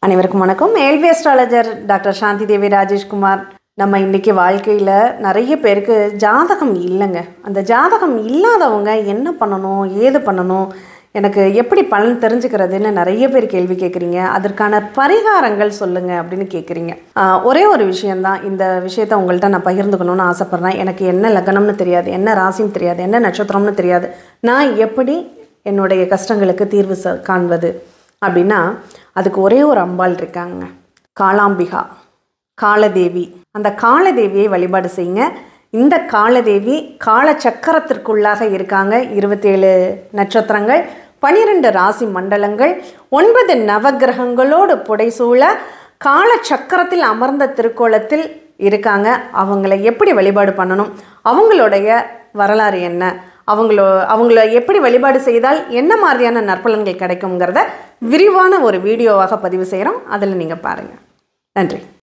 அனைவருக்கும் வணக்கம். ஏல்வி அஸ்ட்ராலஜர் டாக்டர் சாந்தி தேவி ராஜேஷ்குமார். நம்ம இன்றைக்கி வாழ்க்கையில் நிறைய பேருக்கு ஜாதகம் இல்லைங்க. அந்த ஜாதகம் இல்லாதவங்க என்ன பண்ணணும், ஏது பண்ணணும், எனக்கு எப்படி பலன் தெரிஞ்சுக்கிறதுன்னு நிறைய பேர் கேள்வி கேட்குறீங்க. அதற்கான பரிகாரங்கள் சொல்லுங்கள் அப்படின்னு கேட்குறீங்க. ஒரே ஒரு விஷயந்தான், இந்த விஷயத்தை உங்கள்கிட்ட நான் பகிர்ந்துக்கணும்னு ஆசைப்பட்றேன். எனக்கு என்ன லக்னம்னு தெரியாது, என்ன ராசின்னு தெரியாது, என்ன நட்சத்திரம்னு தெரியாது. நான் எப்படி என்னுடைய கஷ்டங்களுக்கு தீர்வு காண்பது அப்படின்னா, அதுக்கு ஒரே ஒரு அம்பாள் இருக்காங்க, காளாம்பிகா, காலதேவி. அந்த காலதேவியை வழிபாடு செய்யுங்க. இந்த காலதேவி காலச்சக்கரத்திற்குள்ளாக இருக்காங்க. 27 நட்சத்திரங்கள், 12 ராசி மண்டலங்கள், 9 நவகிரகங்களோடு புடைசூழ காலச்சக்கரத்தில் அமர்ந்த திருக்கோலத்தில் இருக்காங்க. அவங்கள எப்படி வழிபாடு பண்ணணும், அவங்களுடைய வரலாறு என்ன, அவங்கள எப்படி வழிபாடு செய்தால் என்ன மாதிரியான நற்பலன்கள் கிடைக்குங்கிறத விரிவான ஒரு வீடியோவாக பதிவு செய்கிறோம். அதில் நீங்கள் பாருங்கள். நன்றி.